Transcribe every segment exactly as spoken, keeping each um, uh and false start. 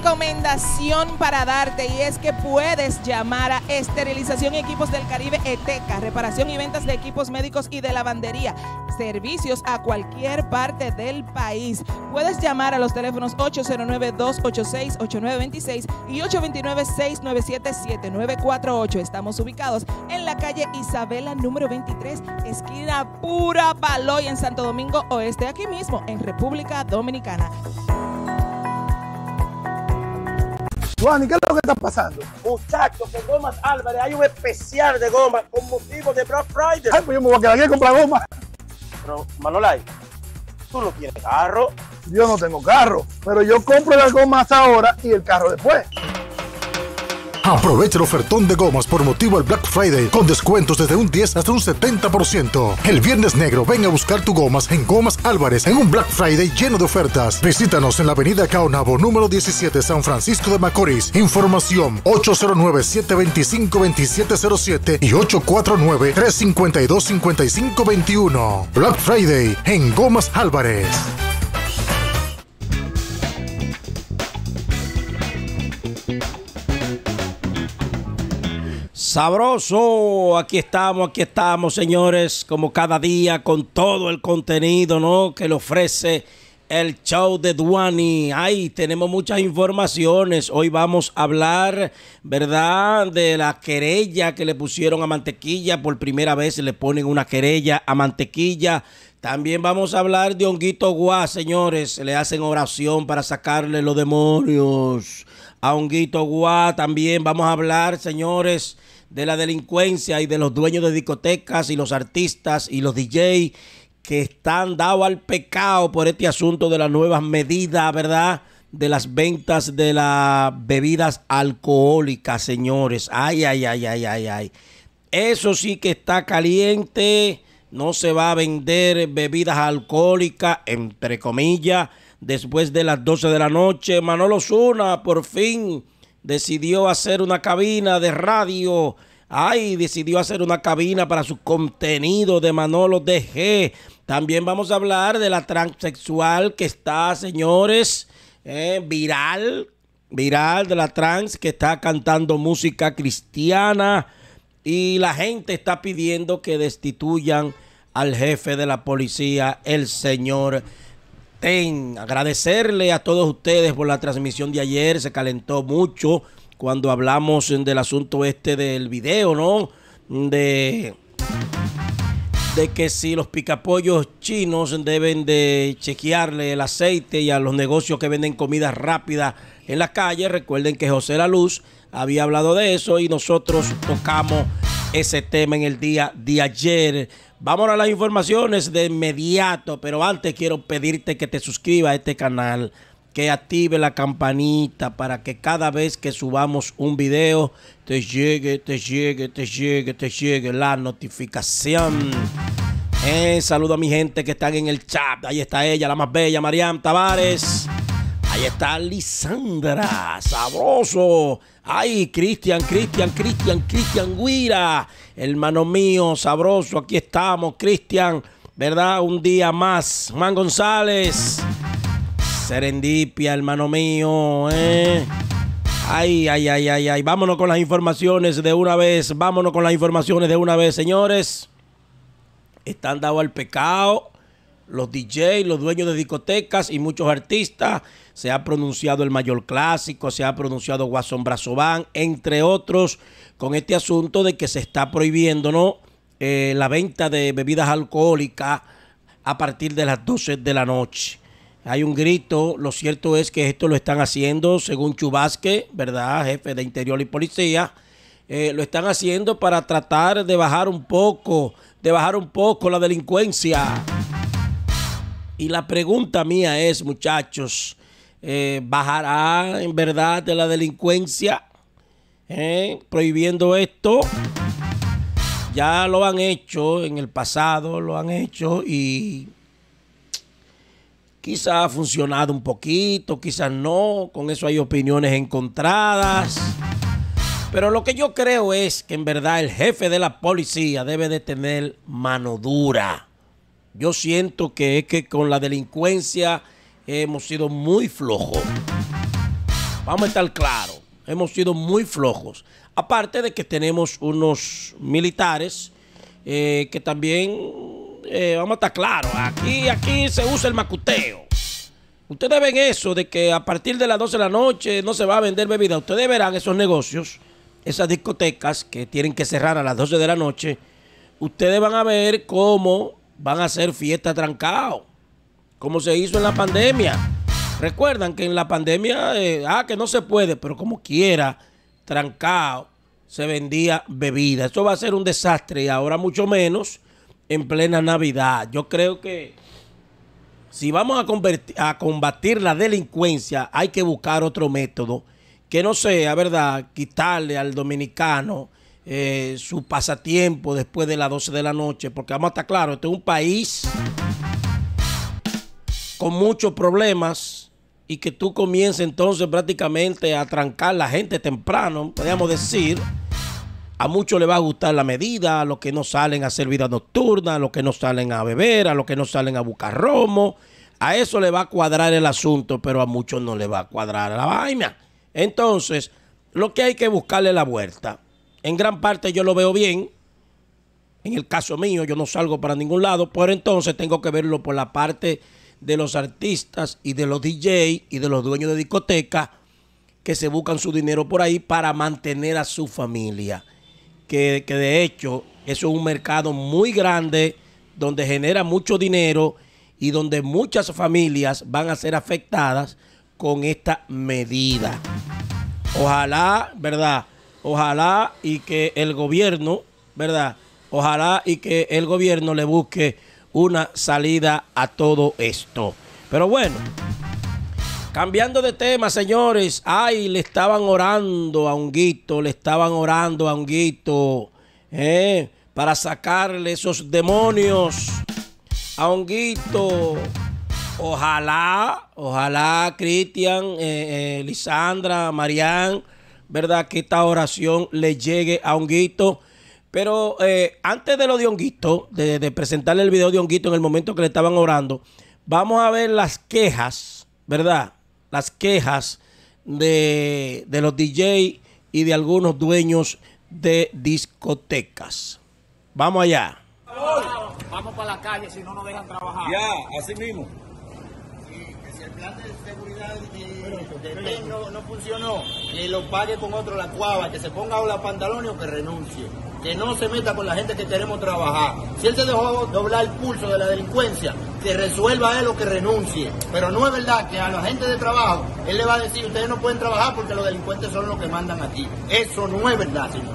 recomendación para darte, y es que puedes llamar a Esterilización y Equipos del Caribe ETECA, reparación y ventas de equipos médicos y de lavandería, servicios a cualquier parte del país. Puedes llamar a los teléfonos ocho cero nueve, dos ocho seis, ocho nueve dos seis y ocho dos nueve, seis nueve siete, siete nueve cuatro ocho. Estamos ubicados en la calle Isabela número veintitrés, esquina Pura Baloy, en Santo Domingo Oeste, aquí mismo en República Dominicana. Juan, ¿y qué es lo que está pasando? Muchachos, en Gomas Álvarez hay un especial de goma con motivo de Black Friday. Ay, pues yo me voy a quedar aquí a comprar goma. Pero, Manolay, tú no tienes carro. Yo no tengo carro, pero yo compro las gomas ahora y el carro después. Aprovecha el ofertón de gomas por motivo del Black Friday con descuentos desde un diez hasta un setenta por ciento. El Viernes Negro ven a buscar tu gomas en Gomas Álvarez en un Black Friday lleno de ofertas. Visítanos en la avenida Caonabo número diecisiete, San Francisco de Macorís. Información ocho cero nueve, siete dos cinco, dos siete cero siete y ocho cuatro nueve, tres cinco dos, cinco cinco dos uno. Black Friday en Gomas Álvarez. Sabroso, aquí estamos, aquí estamos, señores, como cada día con todo el contenido, ¿no?, que le ofrece el show de Duani. Ay, tenemos muchas informaciones. Hoy vamos a hablar, ¿verdad?, de la querella que le pusieron a Mantequilla. Por primera vez le ponen una querella a Mantequilla. También vamos a hablar de Honguito Guá, señores. Le hacen oración para sacarle los demonios a Honguito Guá. También vamos a hablar, señores, de la delincuencia y de los dueños de discotecas y los artistas y los D J que están dados al pecado por este asunto de las nuevas medidas, ¿verdad?, de las ventas de las bebidas alcohólicas, señores. Ay, ay, ay, ay, ay, ay. Eso sí que está caliente. No se va a vender bebidas alcohólicas, entre comillas, después de las doce de la noche. Manolo Zuna por fin decidió hacer una cabina de radio. Ay, decidió hacer una cabina para su contenido de Manolo D G. También vamos a hablar de la transexual que está, señores, eh, viral, viral de la trans que está cantando música cristiana. Y la gente está pidiendo que destituyan al jefe de la policía, el señor Ten. Agradecerle a todos ustedes por la transmisión de ayer. Se calentó mucho cuando hablamos del asunto este del video, ¿no? De, de que si los picapollos chinos deben de chequearle el aceite y a los negocios que venden comida rápida en la calle. Recuerden que José La Luz había hablado de eso y nosotros tocamos ese tema en el día de ayer. Vamos a las informaciones de inmediato, pero antes quiero pedirte que te suscribas a este canal, que active la campanita para que cada vez que subamos un video te llegue, te llegue, te llegue, te llegue la notificación. Eh, saludo a mi gente que están en el chat. Ahí está ella, la más bella, Mariam Tavares. Ahí está Lisandra, sabroso. Ay, Cristian, Cristian, Cristian, Cristian Guira, hermano mío, sabroso. Aquí estamos, Cristian, ¿verdad? Un día más. Juan González, Serendipia, hermano mío, ¿eh? Ay, ay, ay, ay, ay. Vámonos con las informaciones de una vez. Vámonos con las informaciones de una vez, señores. Están dados al pecado los D J, los dueños de discotecas y muchos artistas. Se ha pronunciado el Mayor Clásico, se ha pronunciado Guasón Brazován, entre otros, con este asunto de que se está prohibiendo, ¿no?, eh, la venta de bebidas alcohólicas a partir de las doce de la noche. Hay un grito. Lo cierto es que esto lo están haciendo, según Chubasque, ¿verdad?, jefe de Interior y Policía, eh, lo están haciendo para tratar de bajar un poco, de bajar un poco la delincuencia. Y la pregunta mía es, muchachos, eh, ¿bajará en verdad de la delincuencia eh, prohibiendo esto? Ya lo han hecho en el pasado, lo han hecho y quizás ha funcionado un poquito, quizás no. Con eso hay opiniones encontradas. Pero lo que yo creo es que en verdad el jefe de la policía debe de tener mano dura. Yo siento que es que con la delincuencia hemos sido muy flojos. Vamos a estar claros. Hemos sido muy flojos. Aparte de que tenemos unos militares eh, que también, eh, vamos a estar claros, aquí, aquí se usa el macuteo. Ustedes ven eso de que a partir de las doce de la noche no se va a vender bebida. Ustedes verán esos negocios, esas discotecas que tienen que cerrar a las doce de la noche. Ustedes van a ver cómo van a hacer fiesta trancado, como se hizo en la pandemia. Recuerdan que en la pandemia, eh, ah, que no se puede, pero como quiera, trancado, se vendía bebida. Eso va a ser un desastre y ahora mucho menos en plena Navidad. Yo creo que si vamos a, convertir, a combatir la delincuencia, hay que buscar otro método que no sea, ¿verdad?, quitarle al dominicano eh, su pasatiempo después de las doce de la noche, porque vamos a estar claros, este es un país con muchos problemas. Y que tú comiences entonces prácticamente a trancar la gente temprano, podríamos decir. A muchos les va a gustar la medida, a los que no salen a hacer vida nocturna, a los que no salen a beber, a los que no salen a buscar romo. A eso le va a cuadrar el asunto, pero a muchos no le va a cuadrar la vaina. Entonces, lo que hay que buscarle la vuelta. En gran parte yo lo veo bien. En el caso mío, yo no salgo para ningún lado, pero entonces tengo que verlo por la parte de los artistas y de los D J y de los dueños de discotecas que se buscan su dinero por ahí para mantener a su familia. Que, que de hecho eso es un mercado muy grande donde genera mucho dinero y donde muchas familias van a ser afectadas con esta medida. Ojalá, ¿verdad? Ojalá y que el gobierno, ¿verdad? Ojalá y que el gobierno le busque una salida a todo esto. Pero bueno, cambiando de tema, señores. Ay, le estaban orando a Honguito, le estaban orando a Honguito eh, para sacarle esos demonios a Honguito. Ojalá, ojalá, Cristian, eh, eh, Lisandra, Marián, ¿verdad?, que esta oración le llegue a Honguito. Pero eh, antes de lo de Honguito, de, de presentarle el video de Honguito en el momento que le estaban orando, vamos a ver las quejas, ¿verdad? Las quejas de, de los D J y de algunos dueños de discotecas. Vamos allá. Vamos para la calle si no nos dejan trabajar. Ya, así mismo. Sí, que si el plan de seguridad de, de, de, de no, no funcionó, que lo pague con otro la cuava, que se ponga los pantalones o que renuncie. Que no se meta con la gente que queremos trabajar. Si él se dejó doblar el pulso de la delincuencia, que resuelva él o que renuncie. Pero no es verdad que a la gente de trabajo, él le va a decir, ustedes no pueden trabajar porque los delincuentes son los que mandan aquí. Eso no es verdad, señor.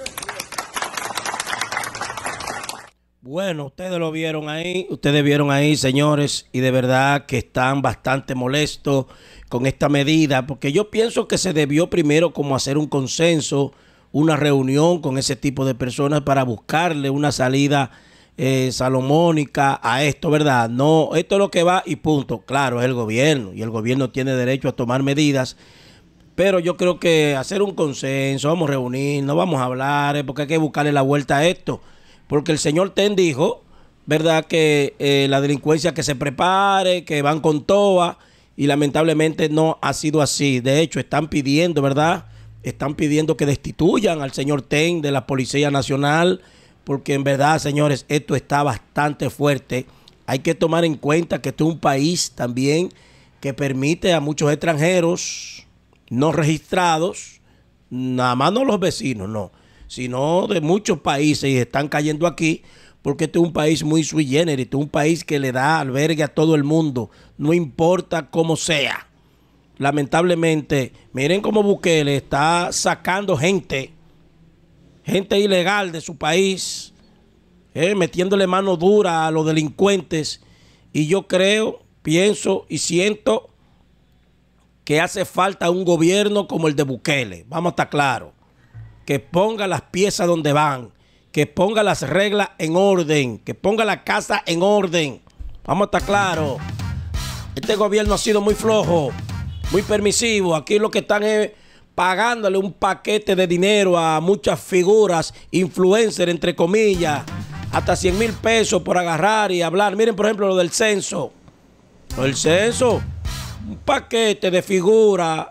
Bueno, ustedes lo vieron ahí, ustedes vieron ahí, señores, y de verdad que están bastante molestos con esta medida, porque yo pienso que se debió primero como hacer un consenso, una reunión con ese tipo de personas para buscarle una salida eh, salomónica a esto, ¿verdad? No, esto es lo que va y punto. Claro, es el gobierno y el gobierno tiene derecho a tomar medidas, pero yo creo que hacer un consenso, vamos a reunirnos, vamos a hablar, eh, porque hay que buscarle la vuelta a esto, porque el señor Ten dijo, ¿verdad?, que eh, la delincuencia que se prepare, que van con toa, y lamentablemente no ha sido así. De hecho, están pidiendo, ¿verdad?, están pidiendo que destituyan al señor Ten de la Policía Nacional, porque en verdad, señores, esto está bastante fuerte. Hay que tomar en cuenta que esto es un país también que permite a muchos extranjeros no registrados, nada más no los vecinos, no, sino de muchos países, y están cayendo aquí porque este es un país muy sui generis, este es un país que le da albergue a todo el mundo, no importa cómo sea. Lamentablemente, miren cómo Bukele está sacando gente, gente ilegal de su país, eh, metiéndole mano dura a los delincuentes. Y yo creo, pienso y siento que hace falta un gobierno como el de Bukele. Vamos a estar claros. Que ponga las piezas donde van, que ponga las reglas en orden, que ponga la casa en orden. Vamos a estar claros. Este gobierno ha sido muy flojo, muy permisivo. Aquí lo que están es pagándole un paquete de dinero a muchas figuras, influencers, entre comillas, hasta cien mil pesos por agarrar y hablar. Miren, por ejemplo, lo del censo. Lo del censo, un paquete de figuras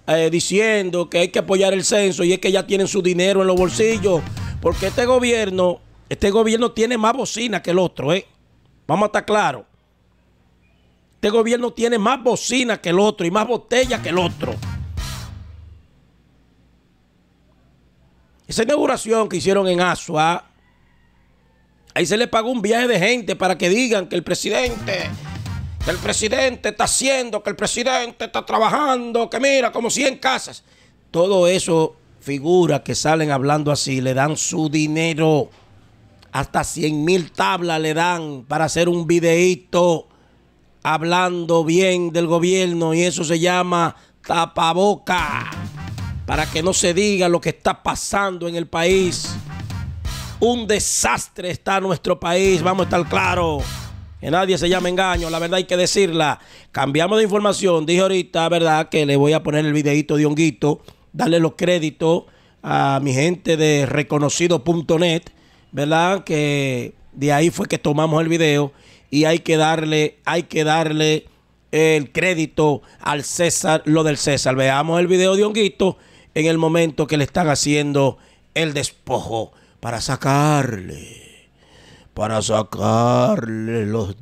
eh, diciendo que hay que apoyar el censo y es que ya tienen su dinero en los bolsillos. Porque este gobierno, este gobierno tiene más bocina que el otro, ¿eh? Vamos a estar claros. Este gobierno tiene más bocina que el otro y más botella que el otro. Esa inauguración que hicieron en Asua, ahí se le pagó un viaje de gente para que digan que el presidente, que el presidente está haciendo, que el presidente está trabajando, que mira, como cien casas. Todo eso, figuras que salen hablando así, le dan su dinero. Hasta cien mil tablas le dan para hacer un videíto hablando bien del gobierno y eso se llama tapaboca. Para que no se diga lo que está pasando en el país. Un desastre está nuestro país, vamos a estar claros. Que nadie se llame engaño, la verdad hay que decirla. Cambiamos de información, dije ahorita, verdad, que le voy a poner el videito de Honguito, darle los créditos a mi gente de reconocido punto net, verdad, que de ahí fue que tomamos el video y hay que darle, hay que darle el crédito al César, lo del César. Veamos el video de Honguito en el momento que le están haciendo el despojo para sacarle, para sacarle los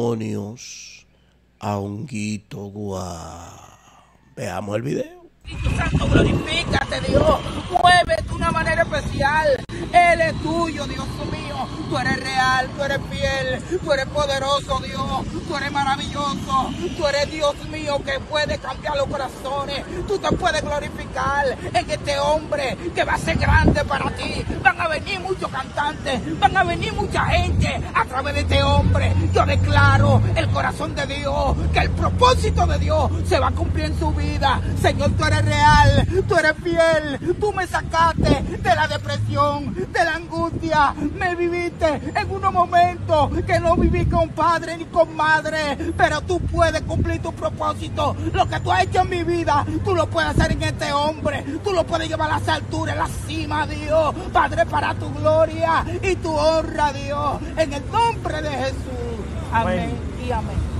demonios a Honguito Guá. Veamos el video. Espíritu Santo, glorifícate, Dios. Muévete de una manera especial. Él es tuyo, Dios mío. Tú eres real, tú eres fiel, tú eres poderoso, Dios. Tú eres maravilloso. Tú eres Dios mío que puede cambiar los corazones. Tú te puedes glorificar en este hombre que va a ser grande para ti. Van a venir muchos cantantes, van a venir mucha gente a través de este hombre. Yo declaro el corazón de Dios, que el propósito de Dios se va a cumplir en su vida. Señor, tú eres real, tú eres fiel, tú me sacaste de la depresión, de la angustia, me viviste en unos momentos que no viví con padre ni con madre, pero tú puedes cumplir tu propósito. Lo que tú has hecho en mi vida, tú lo puedes hacer en este hombre, tú lo puedes llevar a las alturas, a la cima, Dios, Padre, para tu gloria y tu honra, Dios, en el nombre de Jesús. Amén y amén.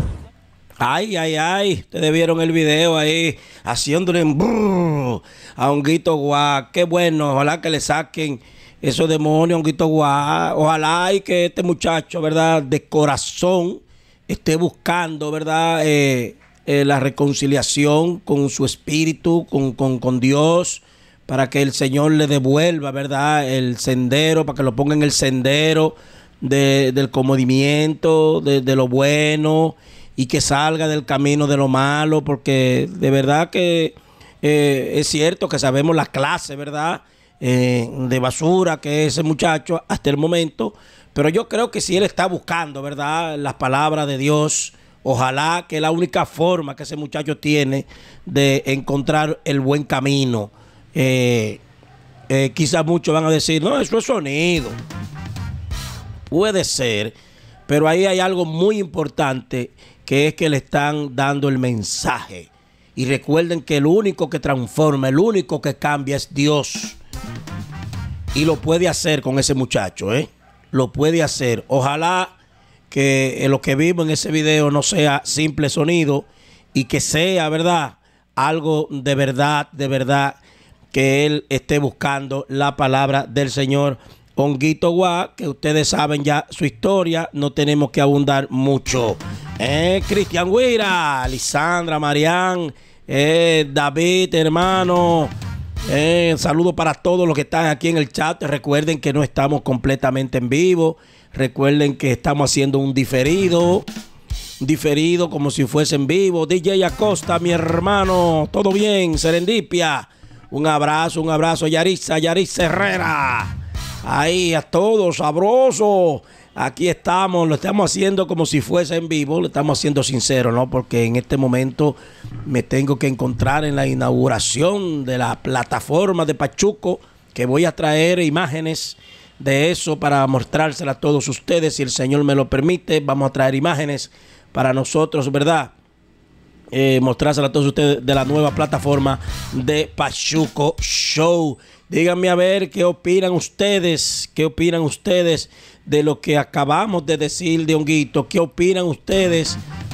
Ay, ay, ay, ustedes vieron el video ahí haciéndole brrr, a Honguito Guá. Qué bueno, ojalá que le saquen esos demonios a Honguito Guá. Ojalá y que este muchacho, ¿verdad?, de corazón esté buscando, ¿verdad?, eh, eh, la reconciliación con su espíritu, con, con, con Dios, para que el Señor le devuelva, ¿verdad?, el sendero, para que lo ponga en el sendero de, del comodimiento, de, de lo bueno, y que salga del camino de lo malo, porque de verdad que eh, es cierto que sabemos la clase, ¿verdad?, eh, de basura que es ese muchacho hasta el momento, pero yo creo que si él está buscando, ¿verdad?, las palabras de Dios, ojalá que la única forma que ese muchacho tiene de encontrar el buen camino. Eh, eh, quizás muchos van a decir, no, eso es sonido. Puede ser, pero ahí hay algo muy importante, que es que le están dando el mensaje. Y recuerden que el único que transforma, el único que cambia es Dios. Y lo puede hacer con ese muchacho, ¿eh? Lo puede hacer. Ojalá que lo que vimos en ese video no sea simple sonido y que sea, ¿verdad?, algo de verdad, de verdad, que él esté buscando la palabra del Señor. Honguito Guá, que ustedes saben ya su historia, no tenemos que abundar mucho. Eh, Cristian Guira, Lisandra, Marián, eh, David, hermano. Eh, saludo para todos los que están aquí en el chat. Recuerden que no estamos completamente en vivo. Recuerden que estamos haciendo un diferido. Diferido como si fuese en vivo. D J Acosta, mi hermano. Todo bien, Serendipia. Un abrazo, un abrazo. Yaritza, Yaritza Herrera. Ahí a todos, sabroso. Aquí estamos, lo estamos haciendo como si fuese en vivo, lo estamos haciendo sincero, ¿no? Porque en este momento me tengo que encontrar en la inauguración de la plataforma de Pachuco, que voy a traer imágenes de eso para mostrárselas a todos ustedes, si el Señor me lo permite. Vamos a traer imágenes para nosotros, ¿verdad? Eh, mostrárselas a todos ustedes de la nueva plataforma de Pachuco Show. Díganme a ver qué opinan ustedes, qué opinan ustedes de lo que acabamos de decir de Honguito, qué opinan ustedes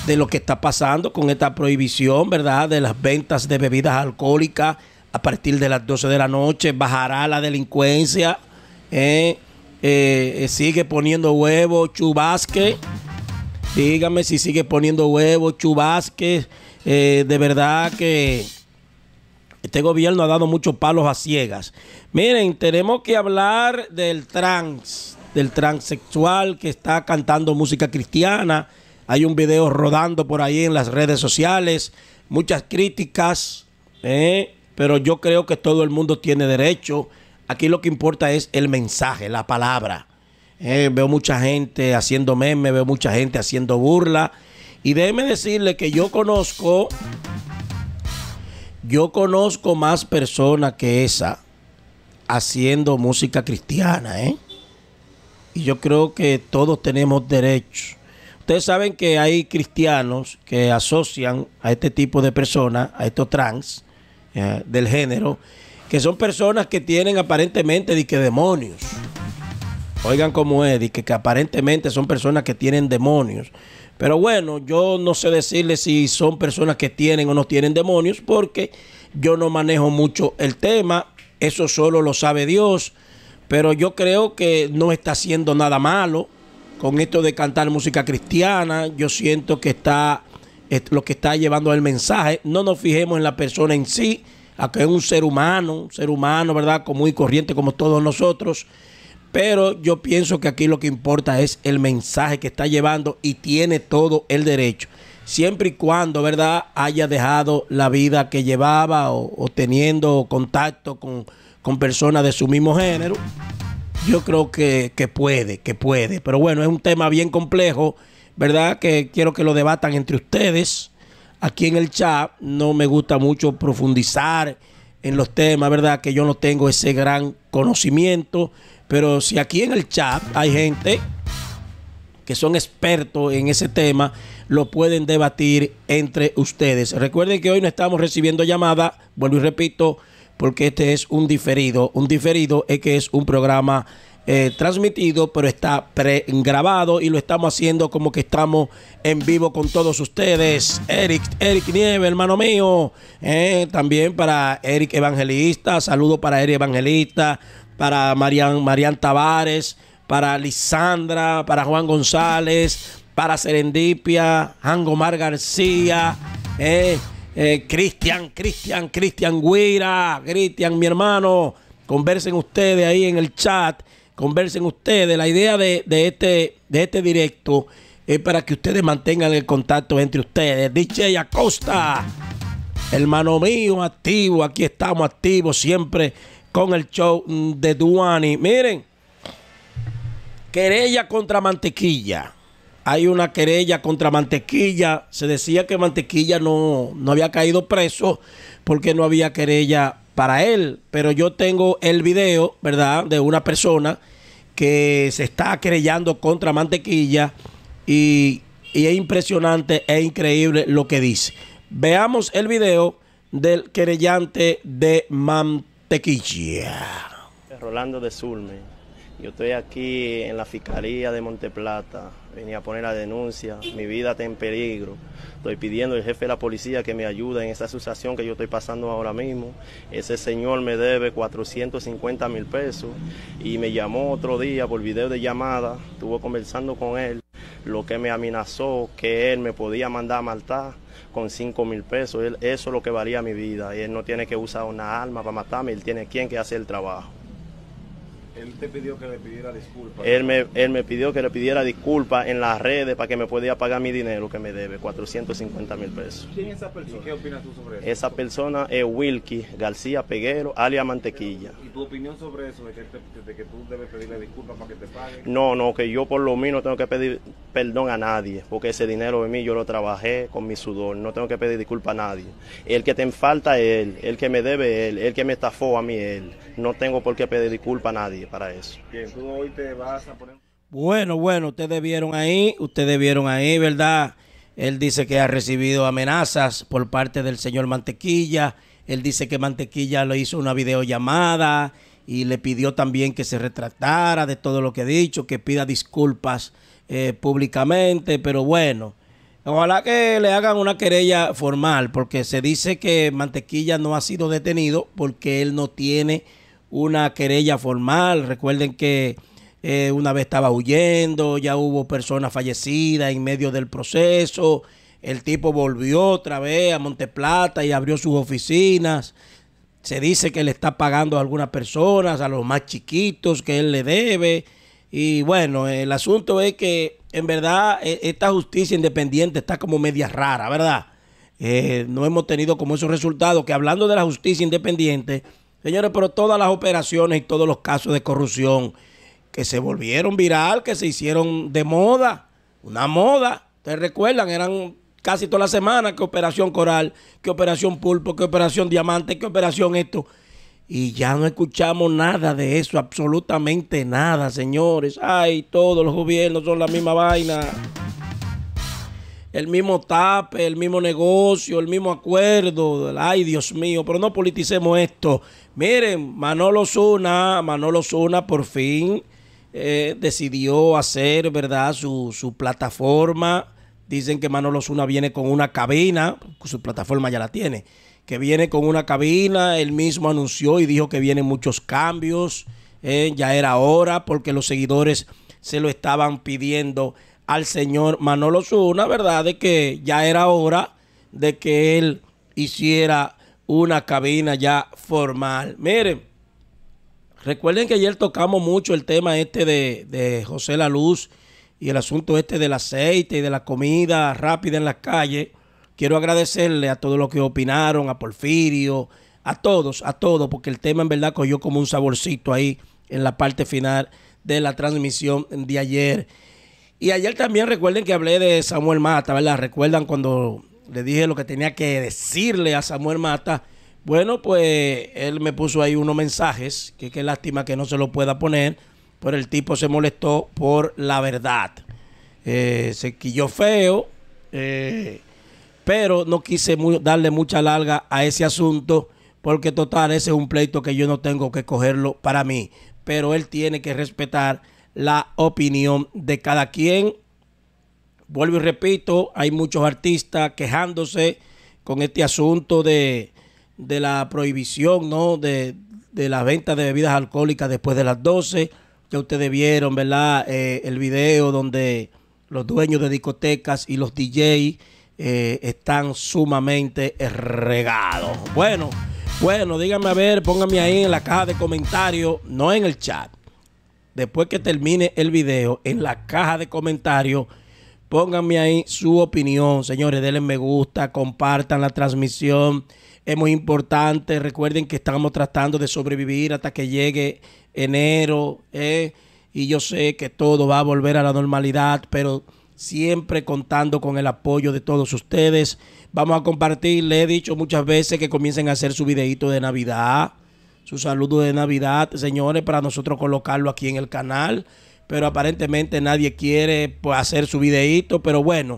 de lo que está pasando con esta prohibición, ¿verdad?, de las ventas de bebidas alcohólicas a partir de las doce de la noche. Bajará la delincuencia. Eh, eh, sigue poniendo huevo, Chubasque. Dígame si sigue poniendo huevo, Chubasque. Eh, de verdad que este gobierno ha dado muchos palos a ciegas. Miren, tenemos que hablar del trans, del transexual que está cantando música cristiana. Hay un video rodando por ahí en las redes sociales, muchas críticas, eh, pero yo creo que todo el mundo tiene derecho. Aquí lo que importa es el mensaje, la palabra. Eh, veo mucha gente haciendo memes, veo mucha gente haciendo burla. Y déjeme decirle que yo conozco, yo conozco más personas que esa haciendo música cristiana, ¿eh? Y yo creo que todos tenemos derecho. Ustedes saben que hay cristianos que asocian a este tipo de personas, a estos trans eh, del género, que son personas que tienen aparentemente de que demonios. Oigan cómo es, de que, que aparentemente son personas que tienen demonios. Pero bueno, yo no sé decirles si son personas que tienen o no tienen demonios, porque yo no manejo mucho el tema. Eso solo lo sabe Dios. Pero yo creo que no está haciendo nada malo con esto de cantar música cristiana. Yo siento que está lo que está llevando el mensaje. No nos fijemos en la persona en sí, a que es un ser humano, un ser humano, ¿verdad?, común y corriente como todos nosotros. Pero yo pienso que aquí lo que importa es el mensaje que está llevando, y tiene todo el derecho, siempre y cuando, ¿verdad?, haya dejado la vida que llevaba o, o teniendo contacto con, con personas de su mismo género. Yo creo que, que puede, que puede. Pero bueno, es un tema bien complejo, ¿verdad?, que quiero que lo debatan entre ustedes. Aquí en el chat no me gusta mucho profundizar en los temas, ¿verdad?, que yo no tengo ese gran conocimiento. Pero si aquí en el chat hay gente que son expertos en ese tema, lo pueden debatir entre ustedes. Recuerden que hoy no estamos recibiendo llamadas, vuelvo y repito, porque este es un diferido. Un diferido es que es un programa eh, transmitido, pero está pregrabado, y lo estamos haciendo como que estamos en vivo con todos ustedes. Eric, Eric Nieve, hermano mío. Eh, también para Eric Evangelista, saludo para Eric Evangelista, para Marian, Marian Tavares, para Lisandra, para Juan González, para Serendipia, Jangomar García, eh, eh, Cristian, Cristian, Cristian Guira, Cristian, mi hermano. Conversen ustedes ahí en el chat, conversen ustedes. La idea de, de, este, de este directo es para que ustedes mantengan el contacto entre ustedes. D J Acosta, hermano mío, activo, aquí estamos activos siempre con el show de Duani. Miren, querella contra Mantequilla. Hay una querella contra Mantequilla. Se decía que Mantequilla no, no había caído preso porque no había querella para él. Pero yo tengo el video, ¿verdad?, de una persona que se está querellando contra Mantequilla, y, y es impresionante e increíble lo que dice. Veamos el video del querellante de Mantequilla. Rolando de Zulme. Yo estoy aquí en la Fiscalía de Monteplata. Venía a poner la denuncia. Mi vida está en peligro. Estoy pidiendo al jefe de la policía que me ayude en esa asociación que yo estoy pasando ahora mismo. Ese señor me debe cuatrocientos cincuenta mil pesos y me llamó otro día por video de llamada. Estuve conversando con él. Lo que me amenazó que él me podía mandar a matar con cinco mil pesos. Él, eso es lo que valía mi vida. Y él no tiene que usar una arma para matarme. Él tiene quien que hacer el trabajo. Él te pidió que le pidiera disculpas. Él me, él me pidió que le pidiera disculpas en las redes para que me pudiera pagar mi dinero que me debe, cuatrocientos cincuenta mil pesos. ¿Quién es esa persona? ¿Y qué opinas tú sobre eso? Esa persona es Wilkie García Peguero, alias Mantequilla. ¿Y tu opinión sobre eso, de que, te, de que tú debes pedirle disculpas para que te paguen? No, no, que yo por lo mío no tengo que pedir perdón a nadie, porque ese dinero de mí yo lo trabajé con mi sudor, no tengo que pedir disculpas a nadie. El que te falta es él, el que me debe es él, el que me estafó a mí es él. No tengo por qué pedir disculpas a nadie para eso. Bien, tú hoy te vas a poner... Bueno, bueno, ustedes vieron ahí, ustedes vieron ahí, ¿verdad? Él dice que ha recibido amenazas por parte del señor Mantequilla. Él dice que Mantequilla le hizo una videollamada y le pidió también que se retractara de todo lo que ha dicho, que pida disculpas eh, públicamente. Pero bueno, Ojalá que le hagan una querella formal, porque se dice que Mantequilla no ha sido detenido porque él no tiene una querella formal. Recuerden que eh, una vez estaba huyendo, ya hubo personas fallecidas en medio del proceso. El tipo volvió otra vez a Monteplata y abrió sus oficinas. Se dice que le está pagando a algunas personas, a los más chiquitos que él le debe. Y bueno, el asunto es que en verdad esta justicia independiente está como media rara, ¿verdad? Eh, no hemos tenido como esos resultados, que hablando de la justicia independiente, señores, pero todas las operaciones y todos los casos de corrupción que se volvieron viral, que se hicieron de moda, una moda, ¿ustedes recuerdan? Eran casi toda la semana que Operación Coral, que Operación Pulpo, que Operación Diamante, que Operación esto. Y ya no escuchamos nada de eso, absolutamente nada, señores. Ay, todos los gobiernos son la misma vaina. El mismo tape, el mismo negocio, el mismo acuerdo. Ay, Dios mío, pero no politicemos esto. Miren, Manolo Zuna, Manolo Zuna por fin eh, decidió hacer, ¿verdad?, su, su plataforma. Dicen que Manolo Zuna viene con una cabina, su plataforma ya la tiene, que viene con una cabina. Él mismo anunció y dijo que vienen muchos cambios. Eh, ya era hora, porque los seguidores se lo estaban pidiendo al señor Manolo Zuna, ¿verdad? De que ya era hora de que él hiciera una cabina ya formal. Miren, recuerden que ayer tocamos mucho el tema este de, de José La Luz y el asunto este del aceite y de la comida rápida en las calles. Quiero agradecerle a todos los que opinaron, a Porfirio, a todos, a todos, porque el tema en verdad cogió como un saborcito ahí en la parte final de la transmisión de ayer. Y ayer también recuerden que hablé de Samuel Mata, ¿verdad? Recuerdan cuando le dije lo que tenía que decirle a Samuel Mata. Bueno, pues él me puso ahí unos mensajes, que qué lástima que no se lo pueda poner, pero el tipo se molestó por la verdad. Eh, se quilló feo, eh... pero no quise mu darle mucha larga a ese asunto, porque total, ese es un pleito que yo no tengo que cogerlo para mí. Pero él tiene que respetar la opinión de cada quien. Vuelvo y repito, hay muchos artistas quejándose con este asunto de, de la prohibición, ¿no?, de, de la venta de bebidas alcohólicas después de las doce. Ya ustedes vieron, ¿verdad?, eh, el video donde los dueños de discotecas y los D J Eh, están sumamente regados. Bueno, bueno, díganme a ver, pónganme ahí en la caja de comentarios, no en el chat. Después que termine el video, en la caja de comentarios, pónganme ahí su opinión. Señores, denle me gusta, compartan la transmisión. Es muy importante. Recuerden que estamos tratando de sobrevivir hasta que llegue enero. Eh, y yo sé que todo va a volver a la normalidad, pero siempre contando con el apoyo de todos ustedes. Vamos a compartir, le he dicho muchas veces que comiencen a hacer su videito de Navidad, su saludo de Navidad, señores, para nosotros colocarlo aquí en el canal. Pero aparentemente nadie quiere, pues, hacer su videito. Pero bueno,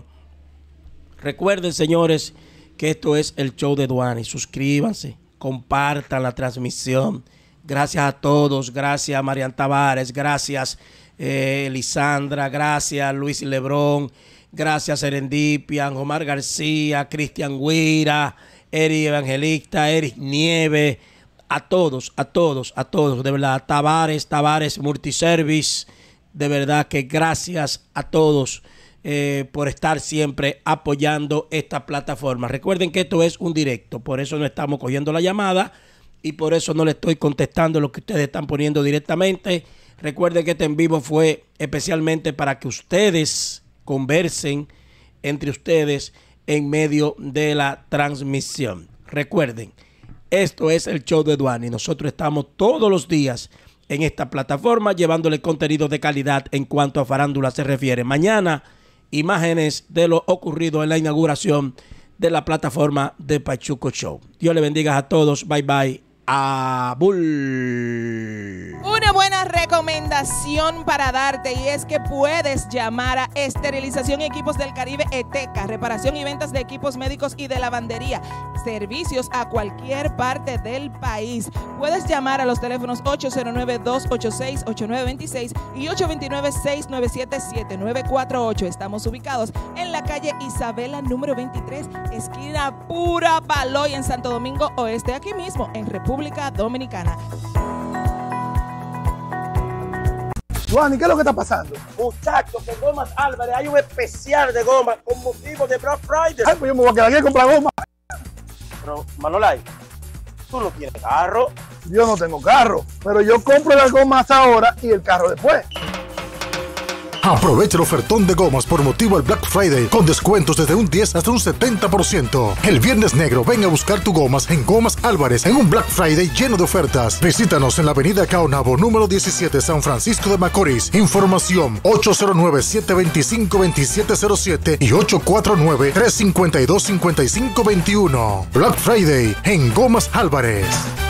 recuerden, señores, que esto es el show de Duani. Suscríbanse, compartan la transmisión. Gracias a todos, gracias a Marian Tavares, gracias Eh, Lisandra, gracias Luis Lebrón, gracias Serendipia, Omar García, Cristian Guira, Eri Evangelista, Eric Nieve, a todos, a todos, a todos, de verdad, Tavares, Tavares Multiservice, de verdad que gracias a todos eh, por estar siempre apoyando esta plataforma. Recuerden que esto es un directo, por eso no estamos cogiendo la llamada y por eso no le estoy contestando lo que ustedes están poniendo directamente. Recuerden que este en vivo fue especialmente para que ustedes conversen entre ustedes en medio de la transmisión. Recuerden, esto es el show de Duani. Nosotros estamos todos los días en esta plataforma llevándole contenido de calidad en cuanto a farándula se refiere. Mañana, imágenes de lo ocurrido en la inauguración de la plataforma de Pachuco Show. Dios le bendiga a todos. Bye bye. a Bull. Una buena recomendación para darte, y es que puedes llamar a Esterilización y Equipos del Caribe ETECA, reparación y ventas de equipos médicos y de lavandería, servicios a cualquier parte del país. Puedes llamar a los teléfonos ocho cero nueve, dos ocho seis, ocho nueve dos seis y ocho dos nueve, seis nueve siete, siete nueve cuatro ocho. Estamos ubicados en la calle Isabela número veintitrés, esquina Pura Paloy, en Santo Domingo Oeste, aquí mismo en República Dominicana. Duani, ¿qué es lo que está pasando? Muchachos, en Gomas Álvarez hay un especial de goma con motivo de Black Friday. Ay, pues yo me voy a quedar aquí a comprar goma. Pero, Manolay, tú no tienes carro. Yo no tengo carro, pero yo compro las gomas ahora y el carro después. Aprovecha el ofertón de gomas por motivo al Black Friday con descuentos desde un diez hasta un setenta por ciento. El Viernes Negro ven a buscar tu gomas en Gomas Álvarez en un Black Friday lleno de ofertas. Visítanos en la avenida Caonabo número diecisiete, San Francisco de Macorís. Información ocho cero nueve, siete dos cinco, dos siete cero siete y ocho cuatro nueve, tres cinco dos, cinco cinco dos uno. Black Friday en Gomas Álvarez.